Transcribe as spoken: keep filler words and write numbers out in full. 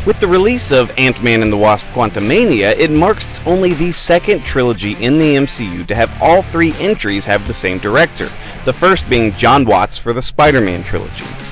With the release of Ant-Man and the Wasp: Quantumania, it marks only the second trilogy in the M C U to have all three entries have the same director, the first being John Watts for the Spider-Man trilogy.